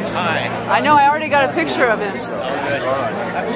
Hi. I know, I already got a picture of him. Oh, good.